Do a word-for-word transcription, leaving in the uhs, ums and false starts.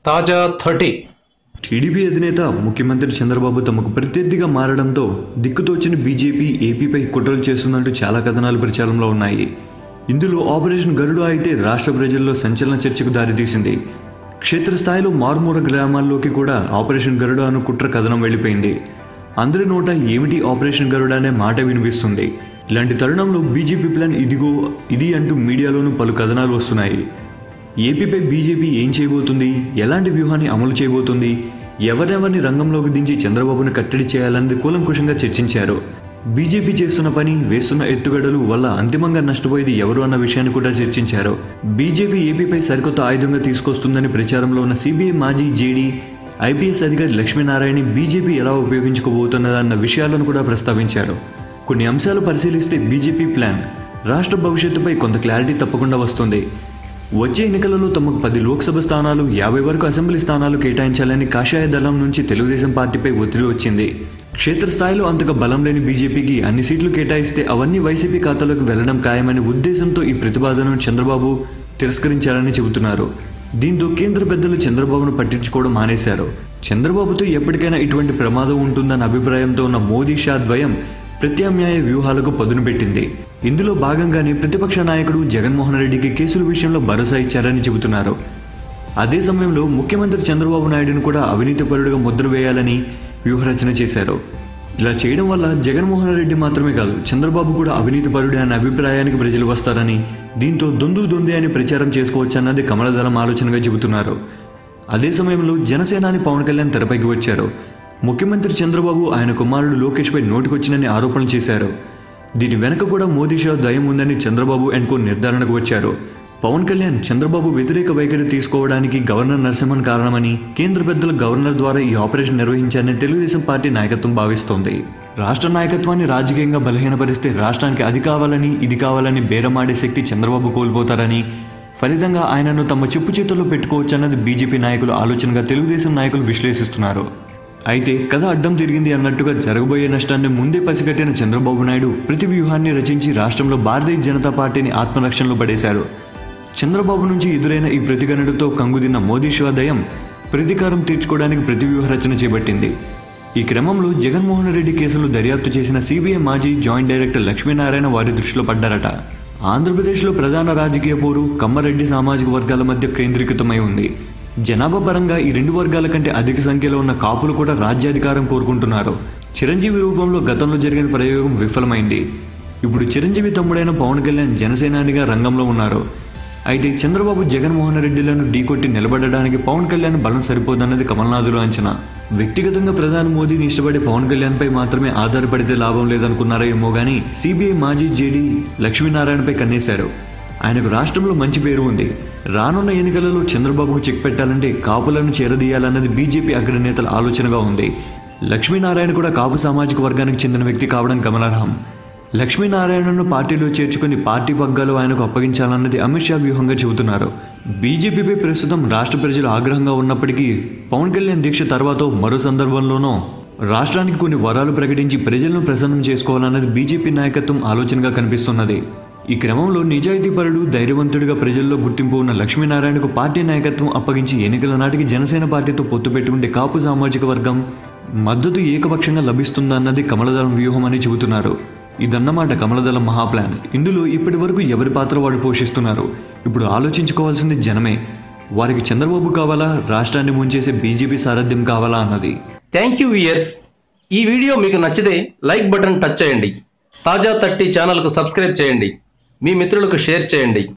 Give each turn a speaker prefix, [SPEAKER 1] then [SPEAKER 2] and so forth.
[SPEAKER 1] తాజా thirty.
[SPEAKER 2] TDP అధినేత ముఖ్యమంత్రి చంద్రబాబు తమకు ప్రత్యర్థిగా మారడంతో దిక్కుతోచిన బీజేపీ ఏపీపై కుట్రలు చేస్తుందంటూ చాలా కథనాలు ప్రచారంలో ఉన్నాయి. ఇందులో ఆపరేషన్ గరుడ అయితే రాష్ట్ర ప్రజల్లో సంచలన చర్చకు దారితీసింది. క్షేత్రస్థాయిలో మారుమూల గ్రామాల్లోకి కూడా ఆపరేషన్ గరుడ అను కుట్ర కథనం వెళ్ళిపోయింది. అందరి నోట ఏమిటి ఆపరేషన్ గరుడ అనే మాట వినిపిస్తుంది. ఇలాంటి తరుణంలో బీజేపీ ప్లాన్ ఇదిగో ఇది అంటూ మీడియాలోనూ పలు కథనాలు వస్తున్నాయి. ఏపీపై బీజేపీ ఏం చేయబోతుంది, ఎలాంటి వ్యూహాన్ని అమలు చేయబోతుంది, ఎవరెవరిని రంగంలోకి దించి చంద్రబాబును కట్టడి చేయాలన్నది కూలంకుషంగా చర్చించారు. బీజేపీ చేస్తున్న పని, వేస్తున్న ఎత్తుగడలు వల్ల అంతిమంగా నష్టపోయేది ఎవరు అన్న విషయాన్ని కూడా చర్చించారు. బీజేపీ ఏపీపై సరికొత్త ఆయుధంగా తీసుకొస్తుందని ప్రచారంలో ఉన్న సిబిఐ మాజీ జేడీ ఐపీఎస్ అధికారి లక్ష్మీనారాయణ బీజేపీ ఎలా ఉపయోగించుకోబోతున్నదన్న విషయాలను కూడా ప్రస్తావించారు. కొన్ని అంశాలు పరిశీలిస్తే బీజేపీ ప్లాన్ రాష్ట్ర భవిష్యత్తుపై కొంత క్లారిటీ తప్పకుండా వస్తుంది. వచ్చే ఎన్నికలలో తమకు పది లోక్సభ స్థానాలు, యాభై వరకు అసెంబ్లీ స్థానాలు కేటాయించాలని కాషాయ దళం నుంచి తెలుగుదేశం పార్టీపై ఒత్తిడి వచ్చింది. క్షేత్రస్థాయిలో అంతగా బలం లేని బీజేపీకి అన్ని సీట్లు కేటాయిస్తే అవన్నీ వైసీపీ ఖాతాలోకి వెళ్లడం ఖాయమనే ఉద్దేశంతో ఈ ప్రతిపాదనను చంద్రబాబు తిరస్కరించారని చెబుతున్నారు. దీంతో కేంద్ర పెద్దలు చంద్రబాబును పట్టించుకోవడం మానేశారు. చంద్రబాబుతో ఎప్పటికైనా ఇటువంటి ప్రమాదం ఉంటుందన్న అభిప్రాయంతో ఉన్న మోదీ షా ద్వయం ప్రత్యామ్నాయ వ్యూహాలకు పదును పెట్టింది. ఇందులో భాగంగానే ప్రతిపక్ష నాయకుడు జగన్మోహన్ రెడ్డికి కేసుల విషయంలో భరోసా ఇచ్చారని చెబుతున్నారు. అదే సమయంలో ముఖ్యమంత్రి చంద్రబాబు నాయుడును కూడా అవినీతిపరుడుగా ముద్ర వేయాలని వ్యూహరచన చేశారు. ఇలా చేయడం వల్ల జగన్మోహన్ రెడ్డి మాత్రమే కాదు, చంద్రబాబు కూడా అవినీతిపరుడే అనే అభిప్రాయానికి ప్రజలు వస్తారని, దీంతో దొందు దొందే అని ప్రచారం చేసుకోవచ్చన్నది కమలదళం ఆలోచనగా చెబుతున్నారు. అదే సమయంలో జనసేనాని పవన్ కళ్యాణ్ తెరపైకి వచ్చారు. ముఖ్యమంత్రి చంద్రబాబు ఆయన కుమారుడు లోకేష్పై నోటికొచ్చినని ఆరోపణలు చేశారు. దీని వెనక కూడా మోదీ షా దయం ఉందని చంద్రబాబు అండ్ కో నిర్ధారణకు వచ్చారు. పవన్ కళ్యాణ్ చంద్రబాబు వ్యతిరేక వైఖరి తీసుకోవడానికి గవర్నర్ నరసింహన్ కారణమని, కేంద్ర పెద్దలు గవర్నర్ ద్వారా ఈ ఆపరేషన్ నిర్వహించారని తెలుగుదేశం పార్టీ నాయకత్వం భావిస్తోంది. రాష్ట్ర నాయకత్వాన్ని రాజకీయంగా బలహీనపరిస్తే రాష్ట్రానికి అది కావాలని ఇది కావాలని బేరమాడే శక్తి చంద్రబాబు కోల్పోతారని, ఫలితంగా ఆయనను తమ చెప్పు చేతుల్లో పెట్టుకోవచ్చన్నది బీజేపీ నాయకుల ఆలోచనగా తెలుగుదేశం నాయకులు విశ్లేషిస్తున్నారు. అయితే కథ అడ్డం తిరిగింది అన్నట్టుగా జరగబోయే నష్టాన్ని ముందే పసిగట్టిన చంద్రబాబు నాయుడు ప్రతి వ్యూహాన్ని రచించి రాష్ట్రంలో భారతీయ జనతా పార్టీని ఆత్మరక్షణలో పడేశారు. చంద్రబాబు నుంచి ఎదురైన ఈ ప్రతిఘటనతో కంగుదిన్న మోదీ షా దయం ప్రతీకారం తీర్చుకోవడానికి ప్రతి వ్యూహ రచన చేపట్టింది. ఈ క్రమంలో జగన్మోహన్ రెడ్డి కేసులు దర్యాప్తు చేసిన సిబిఐ మాజీ జాయింట్ డైరెక్టర్ లక్ష్మీనారాయణ వారి దృష్టిలో పడ్డారట. ఆంధ్రప్రదేశ్లో ప్రధాన రాజకీయ పోరు కమ్మరెడ్డి సామాజిక వర్గాల మధ్య కేంద్రీకృతమై ఉంది. జనాభా పరంగా ఈ రెండు వర్గాల కంటే అధిక సంఖ్యలో ఉన్న కాపులు కూడా రాజ్యాధికారం కోరుకుంటున్నారు. చిరంజీవి రూపంలో గతంలో జరిగిన ప్రయోగం విఫలమైంది. ఇప్పుడు చిరంజీవి తమ్ముడైన పవన్ కళ్యాణ్ జనసేనానిగా రంగంలో ఉన్నారు. అయితే చంద్రబాబు జగన్మోహన్ రెడ్డిలను ఢీకొట్టి నిలబడడానికి పవన్ కళ్యాణ్ బలం సరిపోదన్నది కమల్నాథుల అంచనా. వ్యక్తిగతంగా ప్రధాని మోదీని ఇష్టపడే పవన్ కళ్యాణ్ పై మాత్రమే ఆధారపడితే లాభం లేదనుకున్నారో ఏమో గానీ సిబిఐ మాజీ జేడీ లక్ష్మీనారాయణపై కన్నేశారు. ఆయనకు రాష్ట్రంలో మంచి పేరు ఉంది. రానున్న ఎన్నికలలో చంద్రబాబుకు చెక్ పెట్టాలంటే కాపులను చేరదీయాలన్నది బీజేపీ అగ్రనేతల ఆలోచనగా ఉంది. లక్ష్మీనారాయణ కూడా కాపు సామాజిక వర్గానికి చెందిన వ్యక్తి కావడం గమనార్హం. లక్ష్మీనారాయణను పార్టీలో చేర్చుకుని పార్టీ పగ్గాలు ఆయనకు అప్పగించాలన్నది అమిత్ షా వ్యూహంగా చెబుతున్నారు. బీజేపీపై ప్రస్తుతం రాష్ట్ర ప్రజలు ఆగ్రహంగా ఉన్నప్పటికీ పవన్ కళ్యాణ్ దీక్ష తర్వాత మరో సందర్భంలోనూ రాష్ట్రానికి కొన్ని వరాలు ప్రకటించి ప్రజలను ప్రసన్నం చేసుకోవాలన్నది బీజేపీ నాయకత్వం ఆలోచనగా కనిపిస్తున్నది. ఈ క్రమంలో నిజాయితీపరుడు, ధైర్యవంతుడిగా ప్రజల్లో గుర్తింపు ఉన్న లక్ష్మీనారాయణకు పార్టీ నాయకత్వం అప్పగించి ఎన్నికల నాటికి జనసేన పార్టీతో పొత్తు పెట్టుకుంటే కాపు సామాజిక వర్గం మద్దతు ఏకపక్షంగా లభిస్తుందన్నది కమలదళం వ్యూహం అని చెబుతున్నారు. ఇదన్నమాట కమలదళం మహాప్లాన్. ఇందులో ఇప్పటి వరకు ఎవరి పాత్ర వాడు పోషిస్తున్నారు. ఇప్పుడు ఆలోచించుకోవాల్సింది జనమే. వారికి చంద్రబాబు కావాలా, రాష్ట్రాన్ని ముంచేసే బీజేపీ సారథ్యం కావాలా అన్నది.
[SPEAKER 1] Thank you viewers. ఈ వీడియో మీకు నచ్చితే లైక్ బటన్ టచ్ చేయండి. తాజా థర్టీ ఛానల్కు సబ్స్క్రైబ్ చేయండి. మీ మిత్రులకు షేర్ చేయండి.